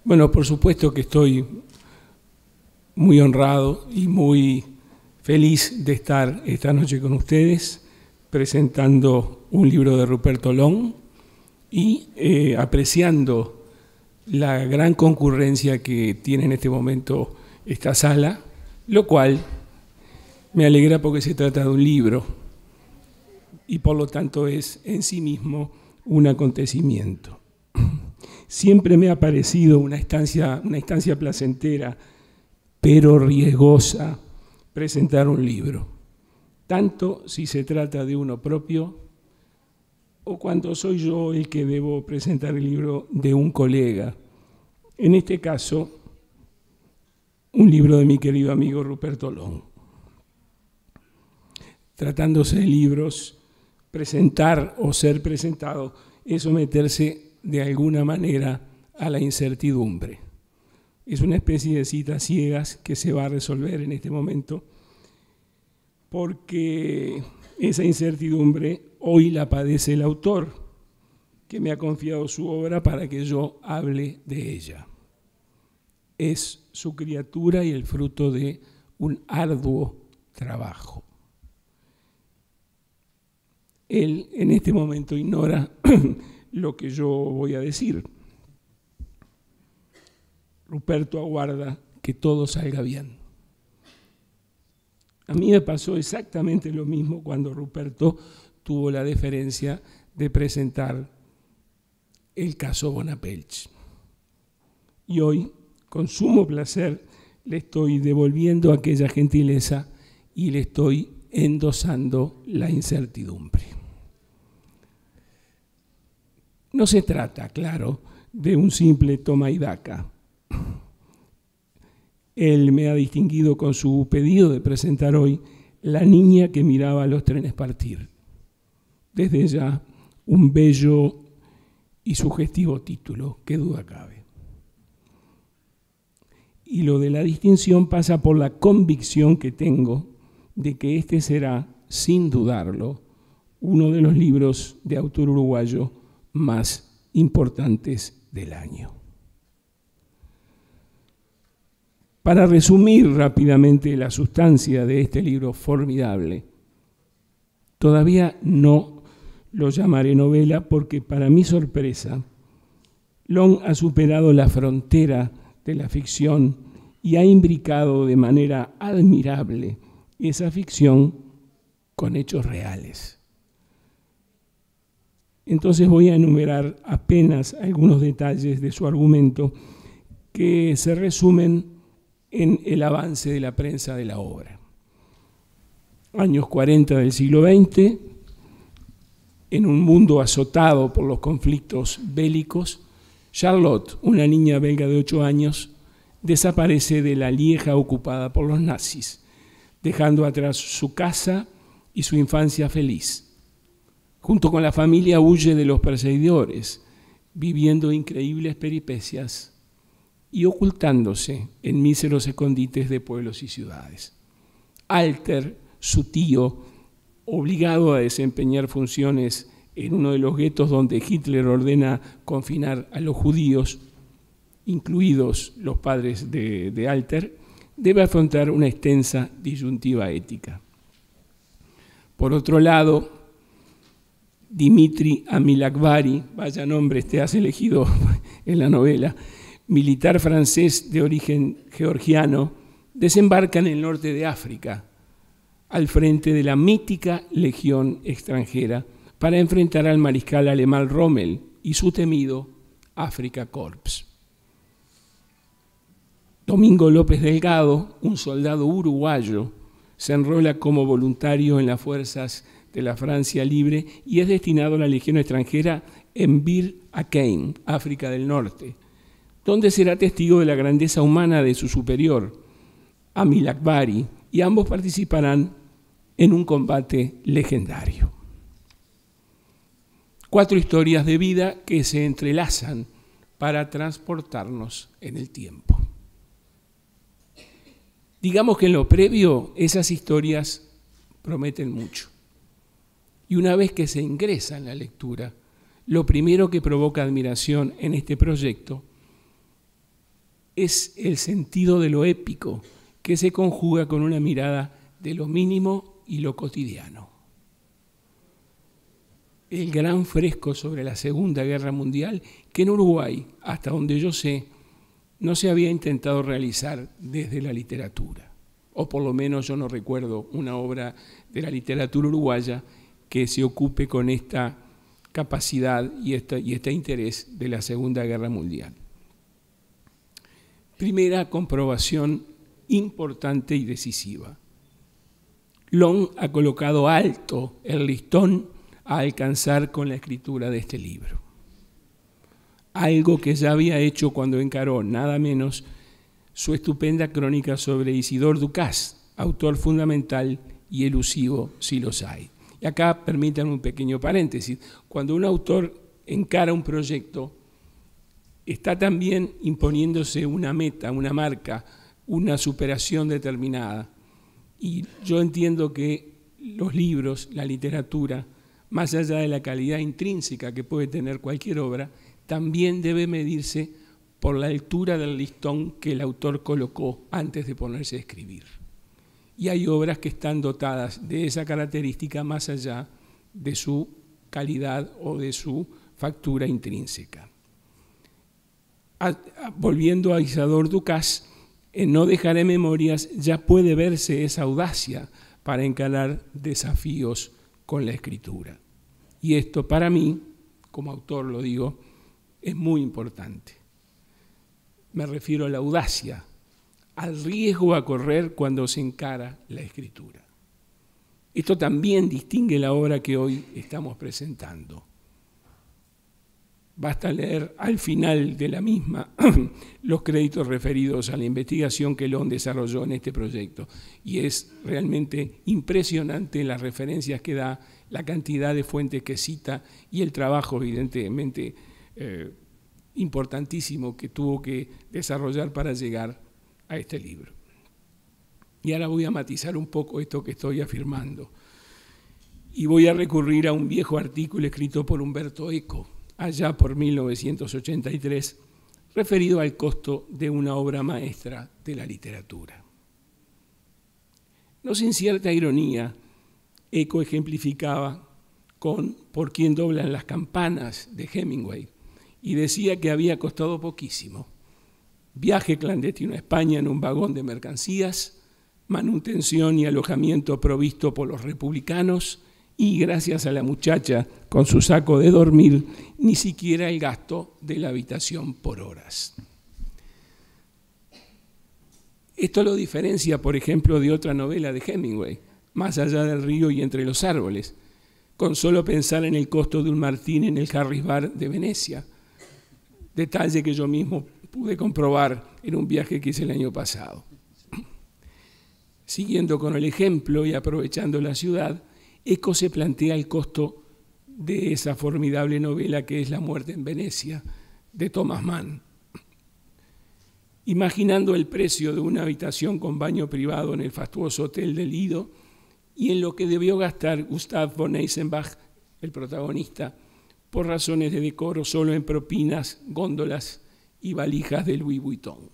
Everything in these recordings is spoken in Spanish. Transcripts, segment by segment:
Bueno, por supuesto que estoy muy honrado y muy feliz de estar esta noche con ustedes presentando un libro de Ruperto Long y apreciando la gran concurrencia que tiene en este momento esta sala, lo cual me alegra porque se trata de un libro y por lo tanto es en sí mismo un acontecimiento. Siempre me ha parecido una instancia placentera, pero riesgosa, presentar un libro, tanto si se trata de uno propio o cuando soy yo el que debo presentar el libro de un colega. En este caso, un libro de mi querido amigo Ruperto Long. Tratándose de libros, presentar o ser presentado es someterse de alguna manera a la incertidumbre. Es una especie de citas ciegas que se va a resolver en este momento porque esa incertidumbre hoy la padece el autor, que me ha confiado su obra para que yo hable de ella. Es su criatura y el fruto de un arduo trabajo. Él en este momento ignora lo que yo voy a decir. Ruperto aguarda que todo salga bien. A mí me pasó exactamente lo mismo cuando Ruperto tuvo la deferencia de presentar el caso Bonapelch. Y hoy, con sumo placer, le estoy devolviendo aquella gentileza y le estoy endosando la incertidumbre. No se trata, claro, de un simple toma y daca. Él me ha distinguido con su pedido de presentar hoy La niña que miraba a los trenes partir. Desde ya, un bello y sugestivo título, qué duda cabe. Y lo de la distinción pasa por la convicción que tengo de que este será, sin dudarlo, uno de los libros de autor uruguayo más importantes del año. Para resumir rápidamente la sustancia de este libro formidable, todavía no lo llamaré novela porque, para mi sorpresa, Long ha superado la frontera de la ficción y ha imbricado de manera admirable esa ficción con hechos reales. Entonces voy a enumerar apenas algunos detalles de su argumento que se resumen en el avance de la prensa de la obra. Años 40 del siglo XX, en un mundo azotado por los conflictos bélicos, Charlotte, una niña belga de 8 años, desaparece de la Lieja ocupada por los nazis, dejando atrás su casa y su infancia feliz. Junto con la familia huye de los perseguidores, viviendo increíbles peripecias y ocultándose en míseros escondites de pueblos y ciudades. Alter, su tío, obligado a desempeñar funciones en uno de los guetos donde Hitler ordena confinar a los judíos, incluidos los padres de Alter, debe afrontar una extensa disyuntiva ética. Por otro lado, Dimitri Amilakbari, vaya nombre este has elegido en la novela, militar francés de origen georgiano, desembarca en el norte de África, al frente de la mítica legión extranjera, para enfrentar al mariscal alemán Rommel y su temido Afrika Korps. Domingo López Delgado, un soldado uruguayo, se enrola como voluntario en las fuerzas de la Francia Libre y es destinado a la Legión extranjera en Bir Hakeim, África del Norte, donde será testigo de la grandeza humana de su superior, Amilakbari, y ambos participarán en un combate legendario. 4 historias de vida que se entrelazan para transportarnos en el tiempo. Digamos que en lo previo esas historias prometen mucho. Y una vez que se ingresa en la lectura, lo primero que provoca admiración en este proyecto es el sentido de lo épico, que se conjuga con una mirada de lo mínimo y lo cotidiano. El gran fresco sobre la Segunda Guerra Mundial, que en Uruguay, hasta donde yo sé, no se había intentado realizar desde la literatura, o por lo menos yo no recuerdo una obra de la literatura uruguaya que se ocupe con esta capacidad y este interés de la Segunda Guerra Mundial. Primera comprobación importante y decisiva. Long ha colocado alto el listón a alcanzar con la escritura de este libro. Algo que ya había hecho cuando encaró nada menos su estupenda crónica sobre Isidore Ducas, autor fundamental y elusivo si los hay. Y acá permítanme un pequeño paréntesis. Cuando un autor encara un proyecto, está también imponiéndose una meta, una marca, una superación determinada. Y yo entiendo que los libros, la literatura, más allá de la calidad intrínseca que puede tener cualquier obra, también debe medirse por la altura del listón que el autor colocó antes de ponerse a escribir. Y hay obras que están dotadas de esa característica más allá de su calidad o de su factura intrínseca. Volviendo a Isidore Ducas, en No dejaré memorias ya puede verse esa audacia para encarar desafíos con la escritura. Y esto para mí, como autor lo digo, es muy importante. Me refiero a la audacia, al riesgo a correr cuando se encara la escritura. Esto también distingue la obra que hoy estamos presentando. Basta leer al final de la misma los créditos referidos a la investigación que Long desarrolló en este proyecto. Y es realmente impresionante las referencias que da, la cantidad de fuentes que cita y el trabajo, evidentemente, importantísimo que tuvo que desarrollar para llegar a este libro. Y ahora voy a matizar un poco esto que estoy afirmando. Y voy a recurrir a un viejo artículo escrito por Umberto Eco, allá por 1983, referido al costo de una obra maestra de la literatura. No sin cierta ironía, Eco ejemplificaba con Por quién doblan las campanas de Hemingway y decía que había costado poquísimo. Viaje clandestino a España en un vagón de mercancías, manutención y alojamiento provisto por los republicanos y, gracias a la muchacha con su saco de dormir, ni siquiera el gasto de la habitación por horas. Esto lo diferencia, por ejemplo, de otra novela de Hemingway, Más allá del río y entre los árboles, con solo pensar en el costo de un martini en el Harris Bar de Venecia, detalle que yo mismo pude comprobar en un viaje que hice el año pasado. Siguiendo con el ejemplo y aprovechando la ciudad, Eco se plantea el costo de esa formidable novela que es La muerte en Venecia, de Thomas Mann. Imaginando el precio de una habitación con baño privado en el fastuoso Hotel del Lido y en lo que debió gastar Gustav von Eisenbach, el protagonista, por razones de decoro solo en propinas, góndolas y valijas de Louis Vuitton.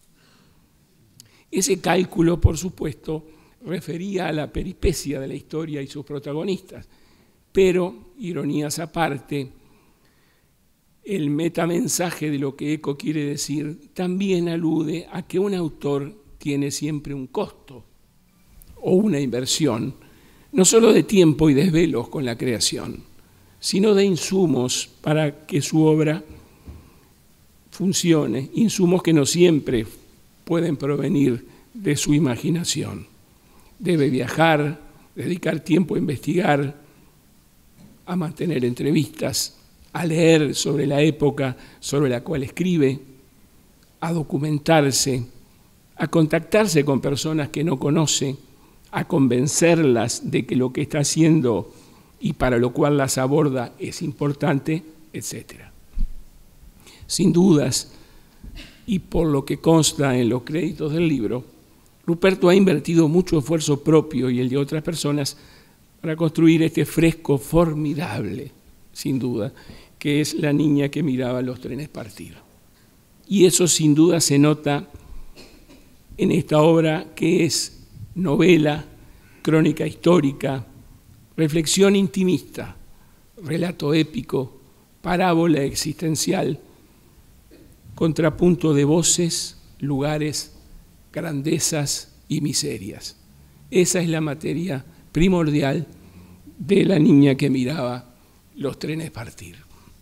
Ese cálculo, por supuesto, refería a la peripecia de la historia y sus protagonistas, pero, ironías aparte, el metamensaje de lo que Eco quiere decir también alude a que un autor tiene siempre un costo o una inversión, no solo de tiempo y desvelos con la creación, sino de insumos para que su obra funcione, insumos que no siempre pueden provenir de su imaginación. Debe viajar, dedicar tiempo a investigar, a mantener entrevistas, a leer sobre la época sobre la cual escribe, a documentarse, a contactarse con personas que no conoce, a convencerlas de que lo que está haciendo y para lo cual las aborda es importante, etc. Sin dudas, y por lo que consta en los créditos del libro, Ruperto ha invertido mucho esfuerzo propio y el de otras personas para construir este fresco formidable, sin duda, que es La niña que miraba los trenes partir. Y eso sin duda se nota en esta obra, que es novela, crónica histórica, reflexión intimista, relato épico, parábola existencial, contrapunto de voces, lugares, grandezas y miserias. Esa es la materia primordial de La niña que miraba los trenes partir.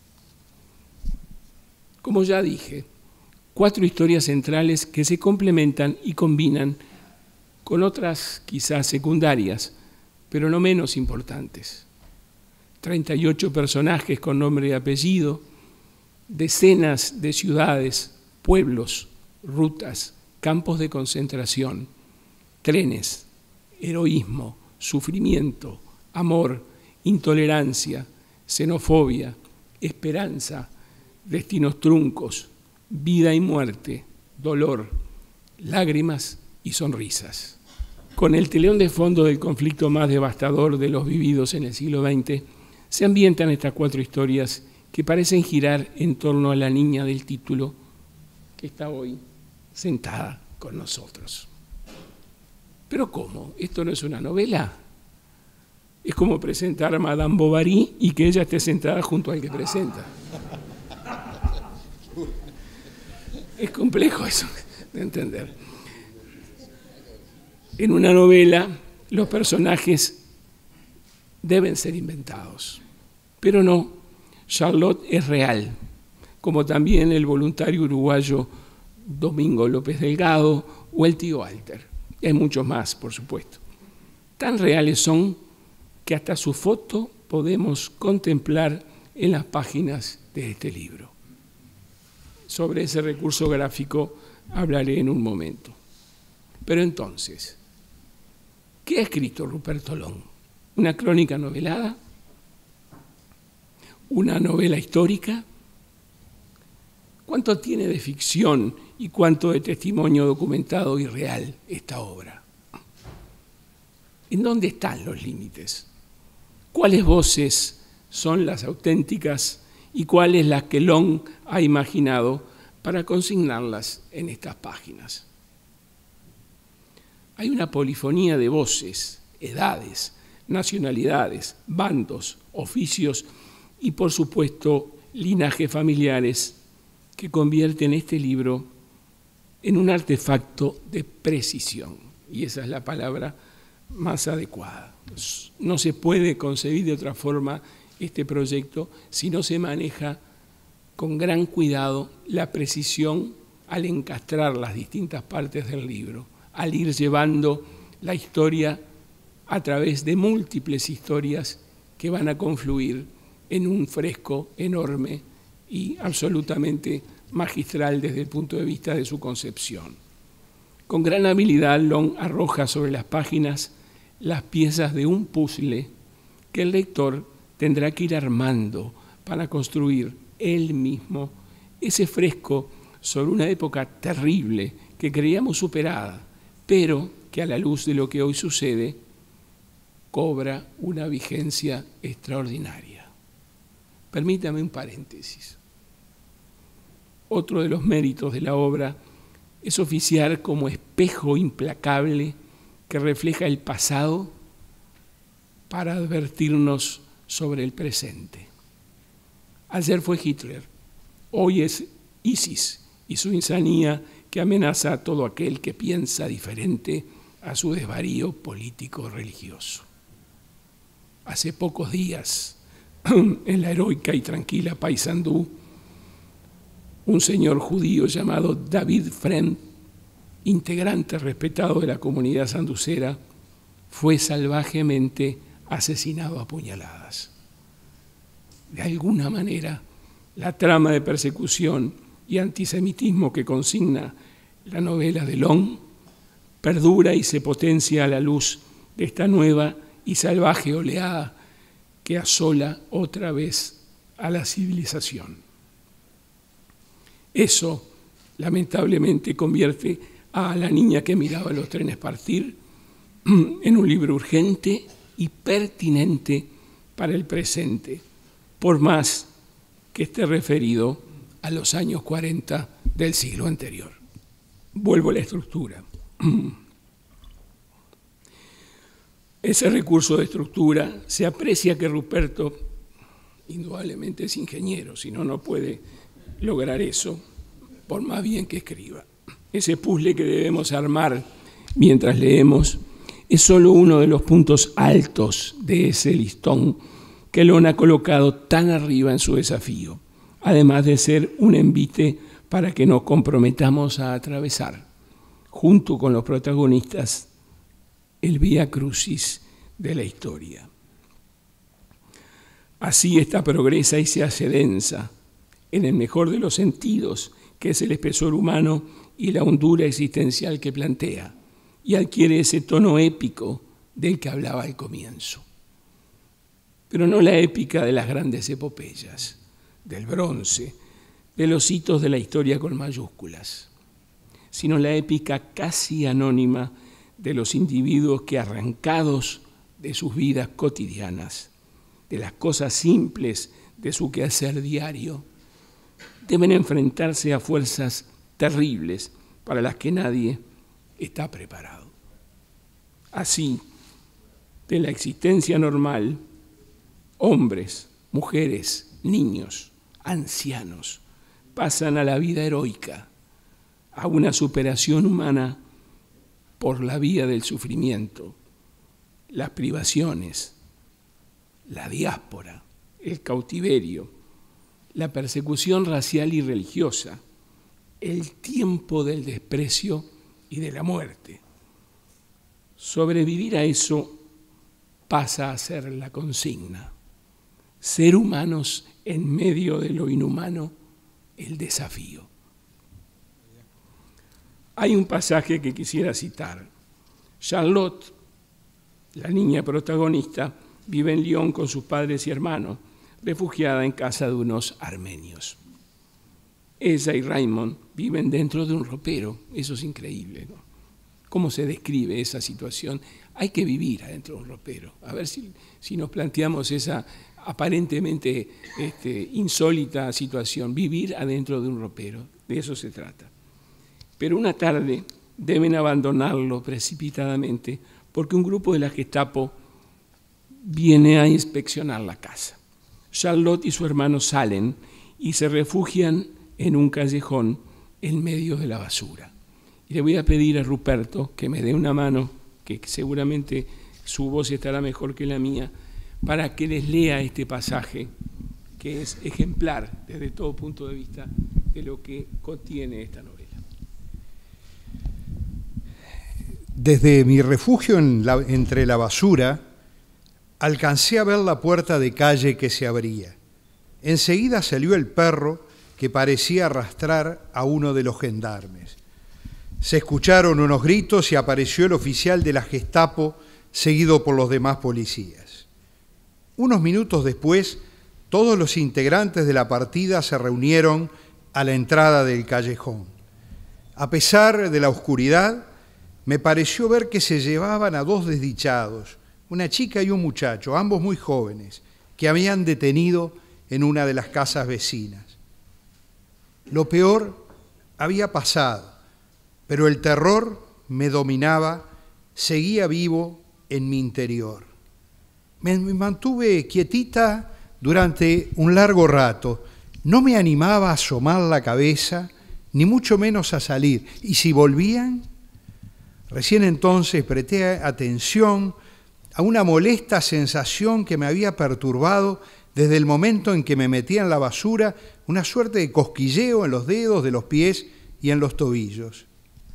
Como ya dije, 4 historias centrales que se complementan y combinan con otras quizás secundarias, pero no menos importantes. 38 personajes con nombre y apellido, decenas de ciudades, pueblos, rutas, campos de concentración, trenes, heroísmo, sufrimiento, amor, intolerancia, xenofobia, esperanza, destinos truncos, vida y muerte, dolor, lágrimas y sonrisas. Con el telón de fondo del conflicto más devastador de los vividos en el siglo XX, se ambientan estas 4 historias que parecen girar en torno a la niña del título que está hoy sentada con nosotros. ¿Pero cómo? ¿Esto no es una novela? Es como presentar a Madame Bovary y que ella esté sentada junto al que presenta. Es complejo eso de entender. En una novela, los personajes deben ser inventados, pero no, Charlotte es real, como también el voluntario uruguayo Domingo López Delgado o el tío Alter. Hay muchos más, por supuesto. Tan reales son que hasta su foto podemos contemplar en las páginas de este libro. Sobre ese recurso gráfico hablaré en un momento. Pero entonces, ¿qué ha escrito Ruperto Long? ¿Una crónica novelada? ¿Una novela histórica? ¿Cuánto tiene de ficción y cuánto de testimonio documentado y real esta obra? ¿En dónde están los límites? ¿Cuáles voces son las auténticas y cuáles las que Long ha imaginado para consignarlas en estas páginas? Hay una polifonía de voces, edades, nacionalidades, bandos, oficios y, por supuesto, linajes familiares que convierten este libro en un artefacto de precisión. Y esa es la palabra más adecuada. No se puede concebir de otra forma este proyecto si no se maneja con gran cuidado la precisión al encastrar las distintas partes del libro, al ir llevando la historia a través de múltiples historias que van a confluir en un fresco enorme y absolutamente magistral desde el punto de vista de su concepción. Con gran habilidad, Long arroja sobre las páginas las piezas de un puzzle que el lector tendrá que ir armando para construir él mismo ese fresco sobre una época terrible que creíamos superada, pero que a la luz de lo que hoy sucede cobra una vigencia extraordinaria. Permítame un paréntesis. Otro de los méritos de la obra es oficiar como espejo implacable que refleja el pasado para advertirnos sobre el presente. Ayer fue Hitler, hoy es ISIS y su insanía que amenaza a todo aquel que piensa diferente a su desvarío político-religioso. Hace pocos días, en la heroica y tranquila Paysandú, un señor judío llamado David Friend, integrante respetado de la comunidad sanducera, fue salvajemente asesinado a puñaladas. De alguna manera, la trama de persecución y antisemitismo que consigna la novela de Long perdura y se potencia a la luz de esta nueva y salvaje oleada que asola otra vez a la civilización. Eso, lamentablemente, convierte a La niña que miraba los trenes partir en un libro urgente y pertinente para el presente, por más que esté referido a los años 40 del siglo anterior. Vuelvo a la estructura. Ese recurso de estructura, se aprecia que Ruperto indudablemente es ingeniero, si no, no puede lograr eso, por más bien que escriba. Ese puzzle que debemos armar mientras leemos es solo uno de los puntos altos de ese listón que Lon ha colocado tan arriba en su desafío, además de ser un envite para que nos comprometamos a atravesar, junto con los protagonistas, el vía crucis de la historia. Así esta progresa y se hace densa, en el mejor de los sentidos, que es el espesor humano y la hondura existencial que plantea, y adquiere ese tono épico del que hablaba al comienzo. Pero no la épica de las grandes epopeyas, del bronce, de los hitos de la historia con mayúsculas, sino la épica casi anónima de los individuos que, arrancados de sus vidas cotidianas, de las cosas simples de su quehacer diario, deben enfrentarse a fuerzas terribles para las que nadie está preparado. Así, de la existencia normal, hombres, mujeres, niños, ancianos, pasan a la vida heroica, a una superación humana por la vía del sufrimiento, las privaciones, la diáspora, el cautiverio, la persecución racial y religiosa, el tiempo del desprecio y de la muerte. Sobrevivir a eso pasa a ser la consigna. Ser humanos en medio de lo inhumano, el desafío. Hay un pasaje que quisiera citar. Charlotte, la niña protagonista, vive en Lyon con sus padres y hermanos, refugiada en casa de unos armenios. Ella y Raymond viven dentro de un ropero. Eso es increíble, ¿no? ¿Cómo se describe esa situación? Hay que vivir adentro de un ropero. A ver si nos planteamos esa aparentemente insólita situación. Vivir adentro de un ropero. De eso se trata. Pero una tarde deben abandonarlo precipitadamente porque un grupo de la Gestapo viene a inspeccionar la casa. Charlotte y su hermano salen y se refugian en un callejón en medio de la basura. Y le voy a pedir a Ruperto que me dé una mano, que seguramente su voz estará mejor que la mía, para que les lea este pasaje, que es ejemplar desde todo punto de vista de lo que contiene esta novela. Desde mi refugio entre la basura, alcancé a ver la puerta de calle que se abría. Enseguida salió el perro que parecía arrastrar a uno de los gendarmes. Se escucharon unos gritos y apareció el oficial de la Gestapo, seguido por los demás policías. Unos minutos después, todos los integrantes de la partida se reunieron a la entrada del callejón. A pesar de la oscuridad, me pareció ver que se llevaban a dos desdichados, una chica y un muchacho, ambos muy jóvenes, que habían detenido en una de las casas vecinas. Lo peor había pasado, pero el terror me dominaba, seguía vivo en mi interior. Me mantuve quietita durante un largo rato, no me animaba a asomar la cabeza, ni mucho menos a salir, y si volvían, recién entonces presté atención a una molesta sensación que me había perturbado desde el momento en que me metía en la basura, una suerte de cosquilleo en los dedos de los pies y en los tobillos.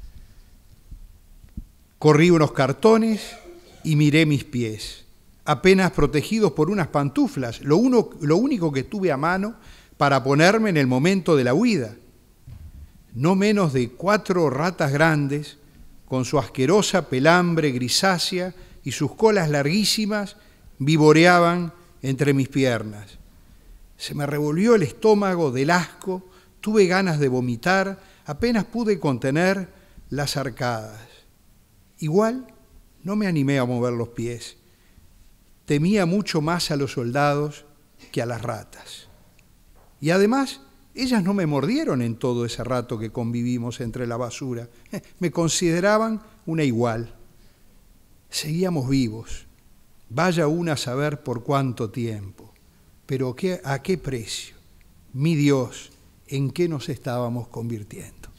Corrí unos cartones y miré mis pies, apenas protegidos por unas pantuflas, lo único que tuve a mano para ponerme en el momento de la huida. No menos de 4 ratas grandes, con su asquerosa pelambre grisácea y sus colas larguísimas, vivoreaban entre mis piernas. Se me revolvió el estómago del asco, tuve ganas de vomitar, apenas pude contener las arcadas. Igual no me animé a mover los pies. Temía mucho más a los soldados que a las ratas. Y además Ellas no me mordieron en todo ese rato que convivimos entre la basura. Me consideraban una igual. Seguíamos vivos. Vaya una a saber por cuánto tiempo. Pero ¿a qué precio? Mi Dios, ¿en qué nos estábamos convirtiendo?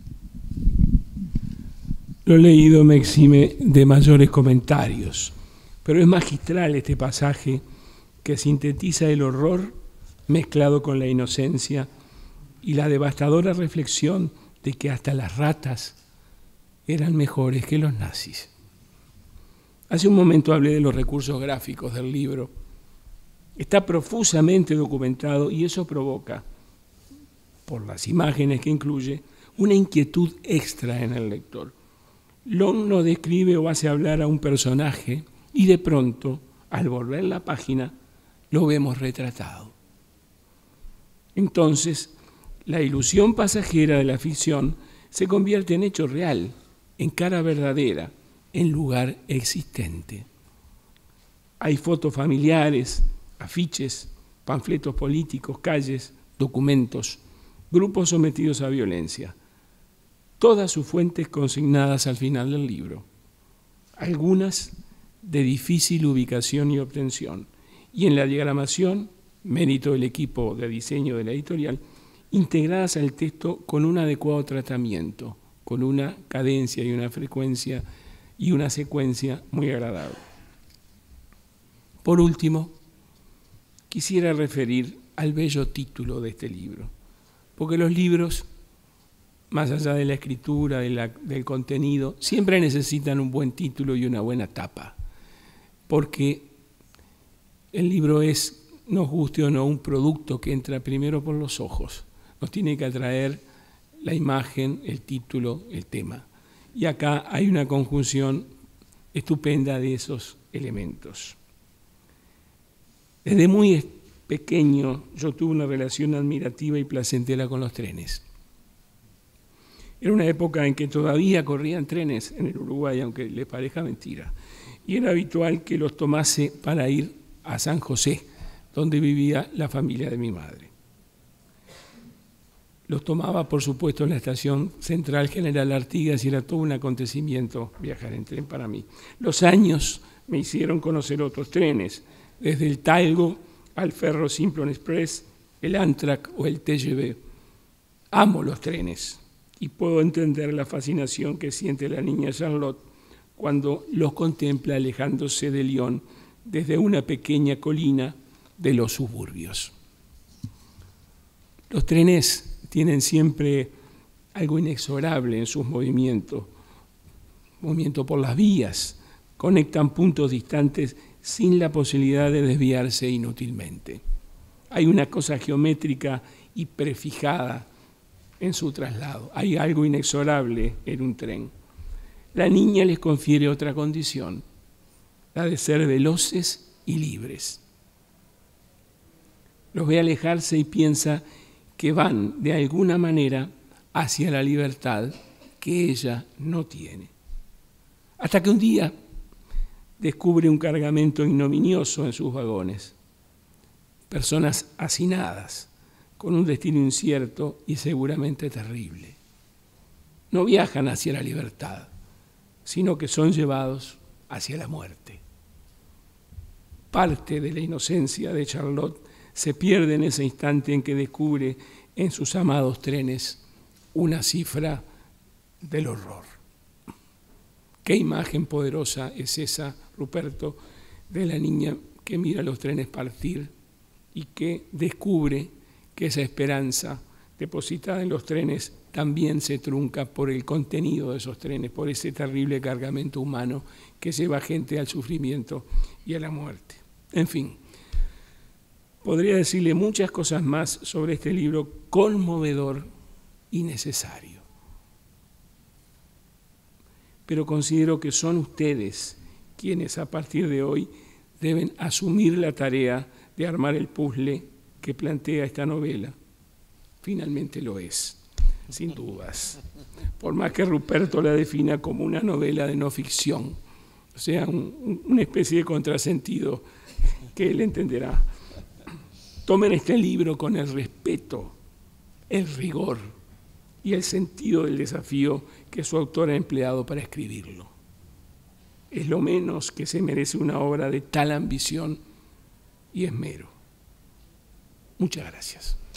Lo leído me exime de mayores comentarios, pero es magistral este pasaje que sintetiza el horror mezclado con la inocencia y la devastadora reflexión de que hasta las ratas eran mejores que los nazis. Hace un momento hablé de los recursos gráficos del libro. Está profusamente documentado y eso provoca, por las imágenes que incluye, una inquietud extra en el lector. Long nos describe o hace hablar a un personaje y de pronto, al volver la página, lo vemos retratado. Entonces, la ilusión pasajera de la ficción se convierte en hecho real, en cara verdadera, en lugar existente. Hay fotos familiares, afiches, panfletos políticos, calles, documentos, grupos sometidos a violencia. Todas sus fuentes consignadas al final del libro. Algunas de difícil ubicación y obtención. Y en la diagramación, mérito del equipo de diseño de la editorial, integradas al texto con un adecuado tratamiento, con una cadencia y una frecuencia y una secuencia muy agradable. Por último, quisiera referir al bello título de este libro, porque los libros, más allá de la escritura, del contenido, siempre necesitan un buen título y una buena tapa, porque el libro es, nos guste o no, un producto que entra primero por los ojos. Nos tiene que atraer la imagen, el título, el tema. Y acá hay una conjunción estupenda de esos elementos. Desde muy pequeño yo tuve una relación admirativa y placentera con los trenes. Era una época en que todavía corrían trenes en el Uruguay, aunque les parezca mentira. Y era habitual que los tomase para ir a San José, donde vivía la familia de mi madre. Los tomaba, por supuesto, en la estación central General Artigas y era todo un acontecimiento viajar en tren para mí. Los años me hicieron conocer otros trenes, desde el Talgo al Ferro Simplon Express, el Amtrak o el TGV. Amo los trenes y puedo entender la fascinación que siente la niña Charlotte cuando los contempla alejándose de Lyon desde una pequeña colina de los suburbios. Los trenes tienen siempre algo inexorable en sus movimientos, movimiento por las vías, conectan puntos distantes sin la posibilidad de desviarse inútilmente. Hay una cosa geométrica y prefijada en su traslado. Hay algo inexorable en un tren. La niña les confiere otra condición, la de ser veloces y libres. Los ve alejarse y piensa que van de alguna manera hacia la libertad que ella no tiene. Hasta que un día descubre un cargamento ignominioso en sus vagones. Personas hacinadas, con un destino incierto y seguramente terrible. No viajan hacia la libertad, sino que son llevados hacia la muerte. Parte de la inocencia de Charlotte se pierde en ese instante en que descubre en sus amados trenes una cifra del horror. Qué imagen poderosa es esa, Ruperto, de la niña que mira los trenes partir y que descubre que esa esperanza depositada en los trenes también se trunca por el contenido de esos trenes, por ese terrible cargamento humano que lleva gente al sufrimiento y a la muerte. En fin, podría decirle muchas cosas más sobre este libro conmovedor y necesario. Pero considero que son ustedes quienes a partir de hoy deben asumir la tarea de armar el puzzle que plantea esta novela. Finalmente lo es, sin dudas. Por más que Ruperto la defina como una novela de no ficción, o sea, una especie de contrasentido que él entenderá. Tomen este libro con el respeto el rigor y el sentido del desafío que su autor ha empleado para escribirlo. Es lo menos que se merece una obra de tal ambición y esmero. Muchas gracias.